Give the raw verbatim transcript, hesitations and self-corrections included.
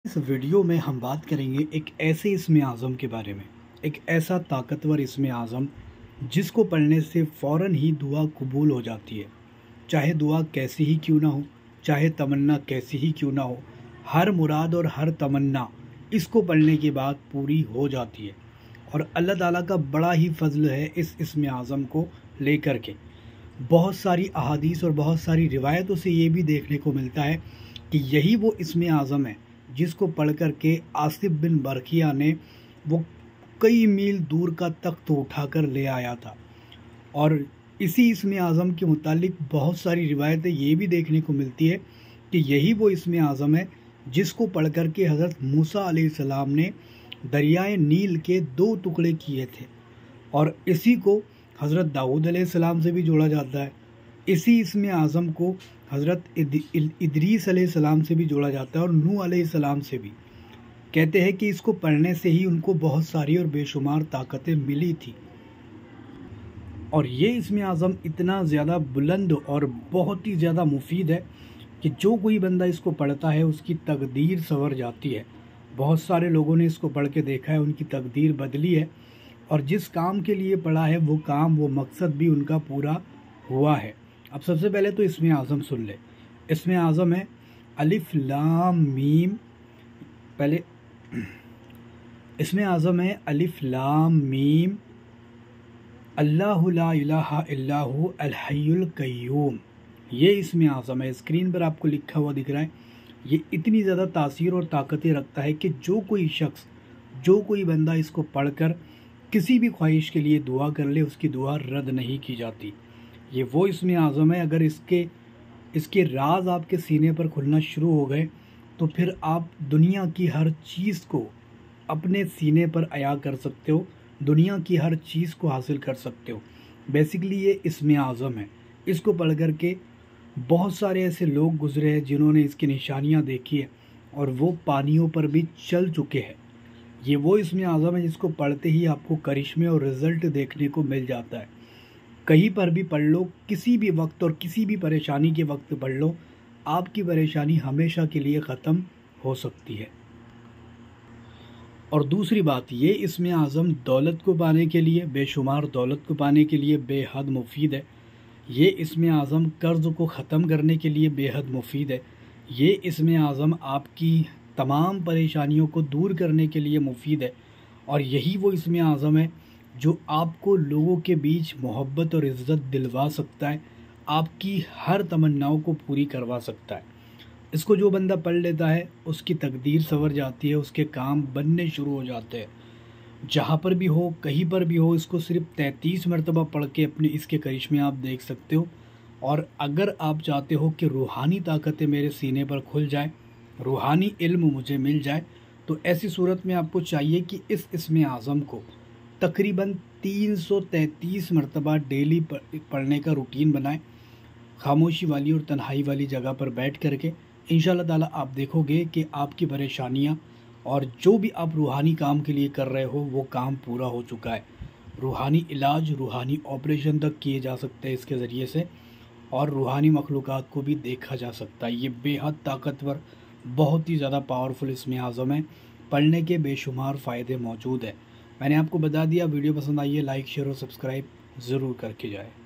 इस वीडियो में हम बात करेंगे एक ऐसे इस्म आज़म के बारे में, एक ऐसा ताकतवर इस्म आज़म जिसको पढ़ने से फ़ौरन ही दुआ कबूल हो जाती है। चाहे दुआ कैसी ही क्यों ना हो, चाहे तमन्ना कैसी ही क्यों ना हो, हर मुराद और हर तमन्ना इसको पढ़ने के बाद पूरी हो जाती है। और अल्लाह ताला का बड़ा ही फ़ज़ल है इस इस्म आज़म को लेकर के। बहुत सारी अहादीस और बहुत सारी रिवायतों से ये भी देखने को मिलता है कि यही वो इस्म आज़म है जिसको पढ़ कर के आसिफ बिन बरकिया ने वो कई मील दूर का तख्त उठाकर ले आया था। और इसी इस्म आज़म के मुतालिक बहुत सारी रिवायतें ये भी देखने को मिलती है कि यही वो इस्म आज़म है जिसको पढ़ कर के हज़रत मूसा अलैहिस्सलाम ने दरियाए नील के दो टुकड़े किए थे। और इसी को हज़रत दाऊद अलैहिस्सलाम से भी जोड़ा जाता है। इसी इस्म आज़म को हज़रत इदरीस अलैहिस्सलाम से भी जोड़ा जाता है और नूह अलैहिस्सलाम से भी। कहते हैं कि इसको पढ़ने से ही उनको बहुत सारी और बेशुमार ताकतें मिली थी। और ये इस्म आज़म इतना ज़्यादा बुलंद और बहुत ही ज़्यादा मुफीद है कि जो कोई बंदा इसको पढ़ता है उसकी तकदीर संवर जाती है। बहुत सारे लोगों ने इसको पढ़ के देखा है, उनकी तकदीर बदली है और जिस काम के लिए पढ़ा है वो काम, वो मकसद भी उनका पूरा हुआ है। अब सबसे पहले तो इस्म आज़म सुन ले। इस्म आज़म है अलिफ लाम मीम। पहले इस्म आज़म है अलिफ लाम मीम अल्लाहु ला इलाहा इल्ला हु अल हय्युल क़य्यूम। ये इस्म आज़म है, स्क्रीन पर आपको लिखा हुआ दिख रहा है। ये इतनी ज़्यादा तासीर और ताकतें रखता है कि जो कोई शख्स, जो कोई बंदा इसको पढ़कर किसी भी ख्वाहिश के लिए दुआ कर ले, उसकी दुआ रद्द नहीं की जाती। ये वो इस्म आज़म है, अगर इसके इसके राज आपके सीने पर खुलना शुरू हो गए तो फिर आप दुनिया की हर चीज़ को अपने सीने पर अया कर सकते हो, दुनिया की हर चीज़ को हासिल कर सकते हो। बेसिकली ये इस्म आज़म है। इसको पढ़ कर के बहुत सारे ऐसे लोग गुजरे हैं जिन्होंने इसकी निशानियाँ देखी है और वो पानियों पर भी चल चुके हैं। ये वो इस्म आज़म है जिसको पढ़ते ही आपको करिश्मे और रिज़ल्ट देखने को मिल जाता है। कहीं पर भी पढ़ लो, किसी भी वक्त और किसी भी परेशानी के वक्त पढ़ लो, आपकी परेशानी हमेशा के लिए ख़त्म हो सकती है। और दूसरी बात, ये इस्म आज़म दौलत को पाने के लिए, बेशुमार दौलत को पाने के लिए बेहद मुफीद है। ये इस्म आज़म कर्ज़ को ख़त्म करने के लिए बेहद मुफीद है। ये इस्म आज़म आपकी तमाम परेशानियों को दूर करने के लिए मुफीद है। और यही वो इस्म आज़म है जो आपको लोगों के बीच मोहब्बत और इज़्ज़त दिलवा सकता है, आपकी हर तमन्नाओं को पूरी करवा सकता है। इसको जो बंदा पढ़ लेता है उसकी तकदीर संवर जाती है, उसके काम बनने शुरू हो जाते हैं। जहाँ पर भी हो, कहीं पर भी हो, इसको सिर्फ तैंतीस मरतबा पढ़ के अपने इसके करिश्मे आप देख सकते हो। और अगर आप चाहते हो कि रूहानी ताकतें मेरे सीने पर खुल जाए, रूहानी इल्म मुझे मिल जाए, तो ऐसी सूरत में आपको चाहिए कि इस इस्म आज़म को तकरीबन तीन सौ तैंतीस मरतबा डेली पढ़ने का रूटीन बनाएं, खामोशी वाली और तन्हाई वाली जगह पर बैठ करके। इंशाअल्लाह ताला आप देखोगे कि आपकी परेशानियां और जो भी आप रूहानी काम के लिए कर रहे हो वो काम पूरा हो चुका है। रूहानी इलाज, रूहानी ऑपरेशन तक किए जा सकते हैं इसके ज़रिए से, और रूहानी मखलूक़ात को भी देखा जा सकता है। ये बेहद ताकतवर, बहुत ही ज़्यादा पावरफुल इस्म आज़म है। पढ़ने के बेशुमार फ़ायदे मौजूद हैं। मैंने आपको बता दिया। वीडियो पसंद आई है, लाइक शेयर और सब्सक्राइब ज़रूर करके जाए।